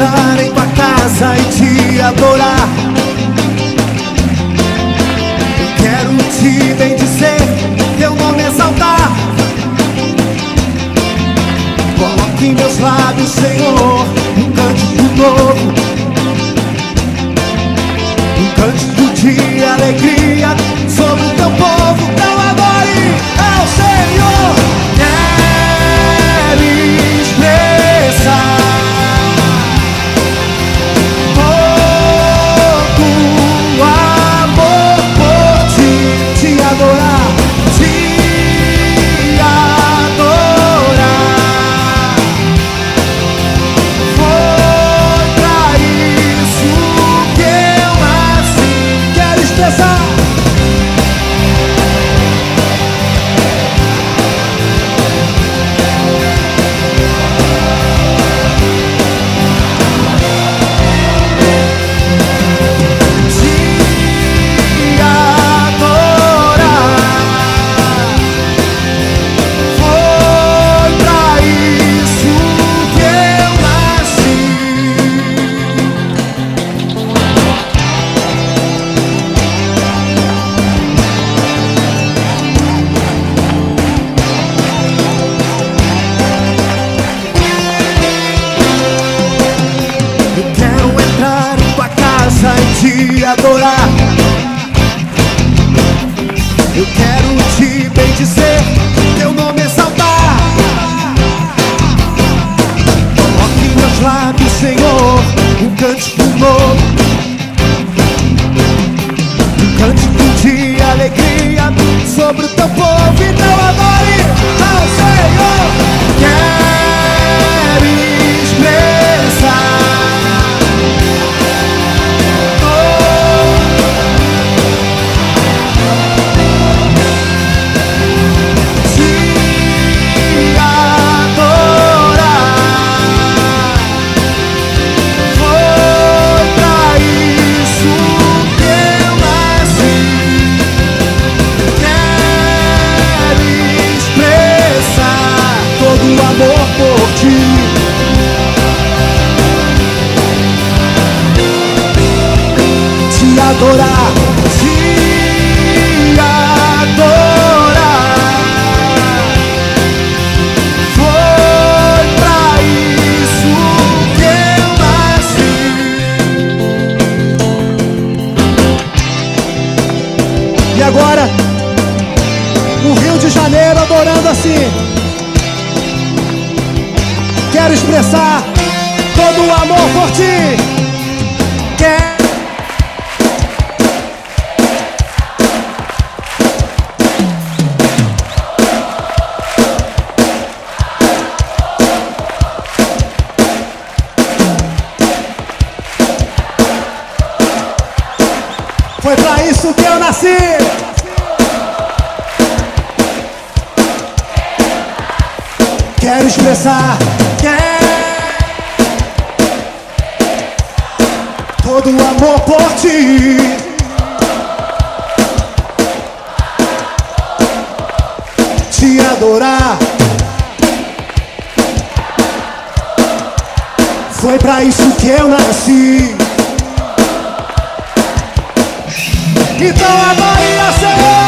entrar em tua casa e te adorar. Eu quero te bendizer, teu nome exaltar. Coloque em meus lábios, Senhor, um cântico novo, um cântico de alegria sobre o teu povo. Então adore ao Senhor. Quero expressar todo amor por ti, te adorar, te adorar. Foi pra isso que eu nasci. Quero expressar. Adorar. Eu quero te bendizer, teu nome exaltar. Coloque em meus lábios, Senhor, um cântico novo, um cântico de alegria sobre o teu povo. Então adore ao Senhor. Quero expressar amor por ti, te adorar, te adorar. Foi pra isso que eu nasci. E agora, o Rio de Janeiro adorando assim. Quero expressar todo o amor por ti. Foi pra isso que eu nasci. Quero expressar todo o amor por ti. Te adorar. Foi pra isso que eu nasci. Então adore ao Senhor.